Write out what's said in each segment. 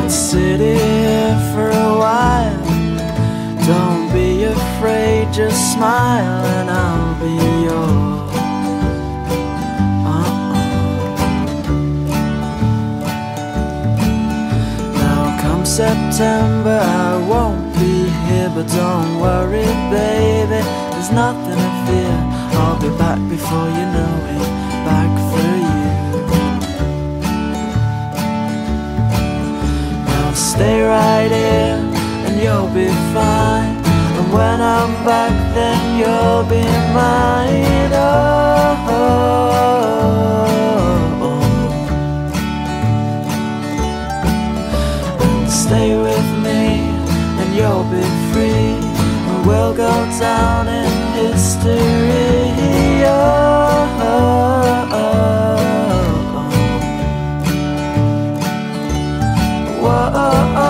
sit here for a while. Don't be afraid, just smile and I'll be yours. Now come September, I won't be here, but don't worry baby, there's nothing to fear. I'll be back before you know it, back for you. Now stay right here and you'll be fine, and when I'm back then you'll be mine. Oh, oh, oh. And stay with me and you'll be free, and we'll go down in history. Oh, oh, oh, oh. Whoa, oh, oh.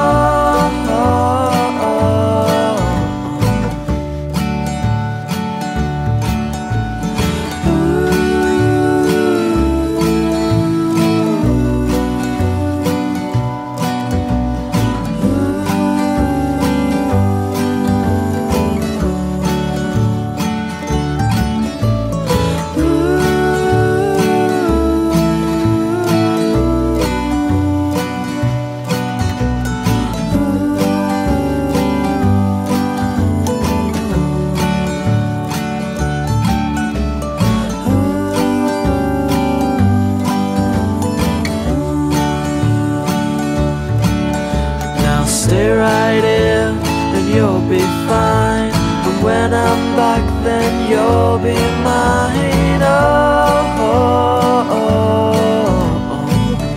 Stay right here and you'll be fine, and when I'm back then you'll be mine. Oh, oh, oh, oh.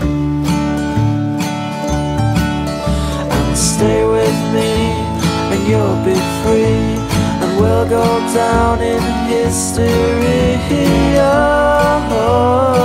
And stay with me and you'll be free, and we'll go down in history. Oh, oh.